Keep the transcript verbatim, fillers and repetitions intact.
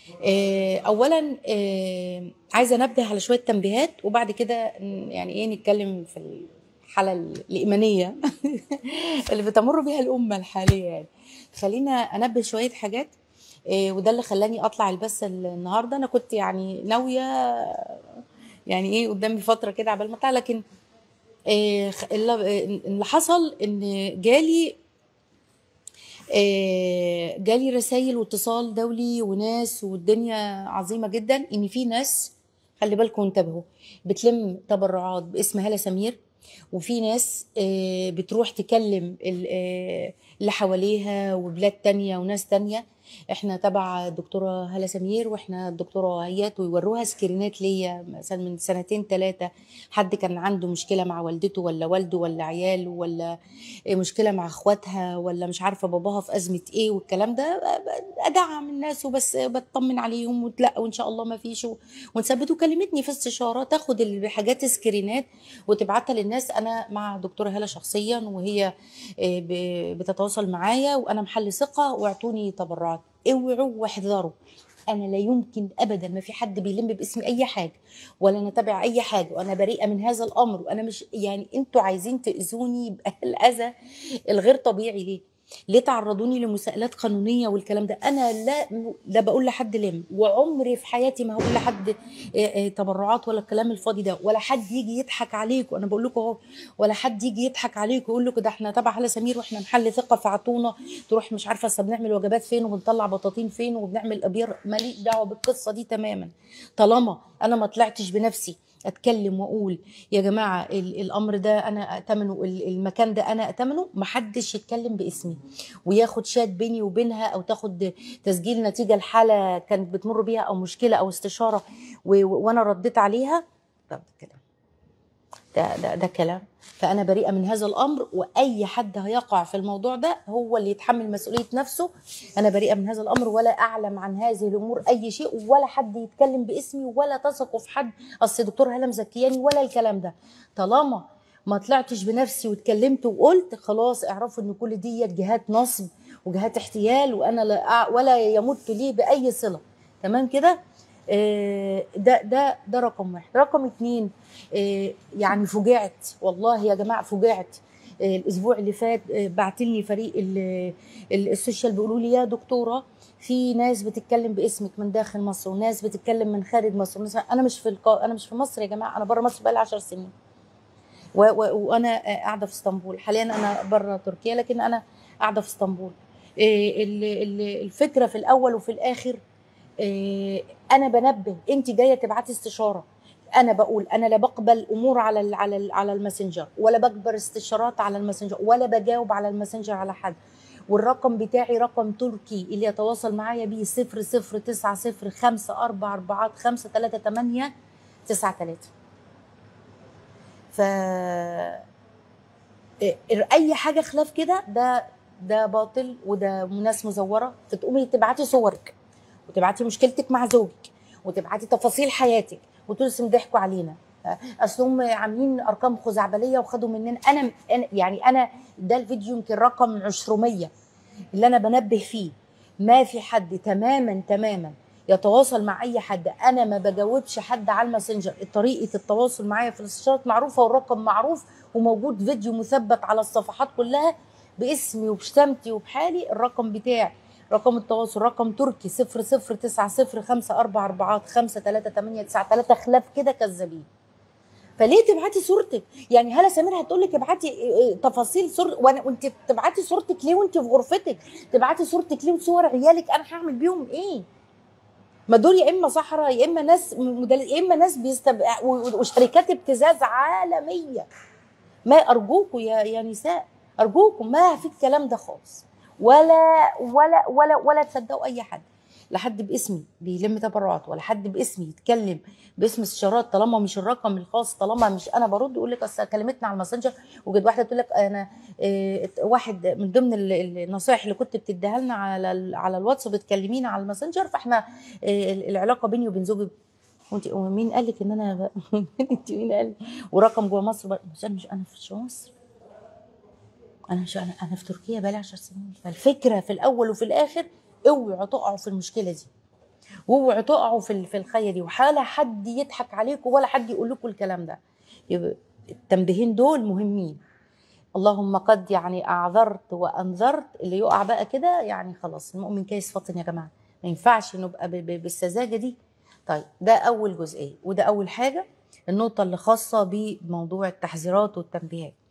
آه، اولا آه، عايزه انبه على شويه تنبيهات، وبعد كده ن- يعني ايه نتكلم في الحاله الايمانيه اللي بتمر بيها الامه الحاليه يعني. خلينا انبه شويه حاجات. آه، وده اللي خلاني اطلع البث النهارده. انا كنت يعني ناويه يعني ايه قدامي فتره كده عبال ما اطلع، لكن آه، خ- اللي اللي حصل ان جالي آه، جالي رسائل واتصال دولي وناس، والدنيا عظيمة جدا ان في ناس، خلي بالكم انتبهوا، بتلم تبرعات باسم هالة سمير، وفي ناس آه، بتروح تكلم ال- آه، اللي حواليها وبلاد تانية وناس تانية. احنا تبع الدكتورة هالة سمير، واحنا الدكتورة هيات، ويوروها سكرينات ليا مثلا من سنتين ثلاثة. حد كان عنده مشكلة مع والدته ولا والده ولا عياله، ولا مشكله مع اخواتها، ولا مش عارفه باباها في ازمه ايه والكلام ده. ادعم الناس وبس، بطمن عليهم ولا وان شاء الله ما فيش، ونثبت. وكلمتني في استشاره تاخد الحاجات سكرينات وتبعتها للناس. انا مع دكتوره هاله شخصيا، وهي آه، ب- بتتواصل معايا، وانا محل ثقه، واعطوني تبرعات. اوعوا واحذروا، انا لا يمكن ابدا، ما في حد بيلم باسمي اي حاجه، ولا انا تابع اي حاجه، وانا بريئه من هذا الامر. وانا مش يعني انتوا عايزين تاذوني بالاذى الغير طبيعي ليه؟ ليه تعرضوني لمساءلات قانونيه والكلام ده؟ انا لا لا بقول لحد لم، وعمري في حياتي ما هقول لحد آه، آه، تبرعات ولا الكلام الفاضي ده، ولا حد يجي يضحك عليكم. انا بقول لكم اهو، ولا حد يجي يضحك عليكم ويقول لكم ده احنا تبع هلا سمير واحنا محل ثقه فاعطونا. تروح مش عارفه اصل بنعمل وجبات فين وبنطلع بطاطين فين وبنعمل ابيار. ماليش دعوه بالقصه دي تماما، طالما انا ما طلعتش بنفسي اتكلم واقول يا جماعه ال- الامر ده انا اتمنه، ال- المكان ده انا اتمنه. محدش يتكلم باسمي وياخد شات بيني وبينها، او تاخد تسجيل نتيجه لحاله كانت بتمر بيها، او مشكله او استشاره و- و- وانا رديت عليها. طب ده كلام، ده ده ده كلام. فانا بريئه من هذا الامر، واي حد هيقع في الموضوع ده هو اللي يتحمل مسؤوليه نفسه. انا بريئه من هذا الامر، ولا اعلم عن هذه الامور اي شيء، ولا حد يتكلم باسمي، ولا تثقوا في حد اصل دكتور هاله مزكياني ولا الكلام ده. طالما ما طلعتش بنفسي واتكلمت وقلت، خلاص اعرفوا ان كل دي جهات نصب وجهات احتيال، وانا لا أع- ولا يمت لي باي صله. تمام كده. آه، ده ده ده رقم واحد. رقم اتنين، آه، يعني فجعت والله يا جماعه، فجعت. آه، الاسبوع اللي فات بعت لي فريق ال- ال- السوشيال بيقولوا لي يا دكتوره، في ناس بتتكلم باسمك من داخل مصر، وناس بتتكلم من خارج مصر. مثلا انا مش في القا... انا مش في مصر يا جماعه، انا بره مصر بقالي عشر سنين، و... و... وانا قاعده في اسطنبول حاليا. انا بره تركيا لكن انا قاعده في اسطنبول. إيه ال- ال- الفكره في الاول وفي الاخر، إيه، انا بنبه انت جايه تبعتي استشاره. انا بقول انا لا بقبل امور على ال على ال على الماسنجر، ولا بقبل استشارات على الماسنجر، ولا بجاوب على الماسنجر على حد. والرقم بتاعي رقم تركي، اللي يتواصل معايا بيه صفر صفر تسعة صفر خمسة أربعة أربعة خمسة تلاتة تمانية تسعة تلاتة. ف اي حاجه خلاف كده ده ده باطل، وده ناس مزوره. فتقومي تبعتي صورك، وتبعتي مشكلتك مع زوجك، وتبعتي تفاصيل حياتك، وترسم ضحكوا علينا. اصل هم عاملين ارقام خزعبليه وخدوا مننا. انا أنا- يعني انا ده الفيديو يمكن رقم عشرمية اللي انا بنبه فيه. ما في حد تماما تماما يتواصل مع اي حد. انا ما بجاوبش حد على الماسنجر. طريقه التواصل معايا في الاستشارات معروفه، والرقم معروف، وموجود فيديو مثبت على الصفحات كلها باسمي وبشتمتي وبحالي. الرقم بتاعي رقم التواصل رقم تركي صفر صفر تسعة صفر خمسة أربعة أربعة خمسة تلاتة تمانية تسعة تلاتة. خلاف كده كذابين. فليه تبعتي صورتك؟ يعني هلا سمير هتقول لك ابعتي إيه إيه تفاصيل صور، وانا وانت بتبعتي صورتك ليه وانت في غرفتك؟ تبعتي صورتك ليه وصور عيالك؟ انا هعمل بيهم ايه؟ ما دول يا اما صحراء، يا اما ناس مدل... يا اما ناس بيستب... و- وشركات ابتزاز عالميه. ما ارجوكم يا يا نساء، ارجوكم ما في الكلام ده خالص. ولا ولا ولا ولا تصدقوا اي حد، لا حد باسمي بيلم تبرعات، ولا حد باسمي يتكلم باسم استشارات. طالما مش الرقم الخاص، طالما مش انا برد. يقول لك اصل كلمتنا على الماسنجر، وجد واحده تقول لك انا إيه، واحد من ضمن ال- ال- النصائح اللي كنت بتديها لنا على ال- على الواتس بتكلمينا على الماسنجر، فاحنا إيه، العلاقه بيني وبين زوجي. وانت ومين قال لك ان انا ب... انت مين قال؟ ورقم جوه مصر بقى. مش انا مش انا في مصر، انا مش انا انا في تركيا بقالي عشر سنين. فالفكره في الاول وفي الاخر، اوعوا تقعوا في المشكله دي. واوعوا تقعوا في ال- في الخية دي، وحاله حد يضحك عليكم ولا حد يقول لكم الكلام ده. يبقى التنبيهين دول مهمين. اللهم قد يعني اعذرت وانذرت، اللي يقع بقى كده يعني خلاص المؤمن كيس فطن يا جماعه، ما ينفعش نبقى ب- ب- بالسذاجه دي. طيب ده اول جزئيه، وده اول حاجه، النقطه اللي خاصه بموضوع التحذيرات والتنبيهات.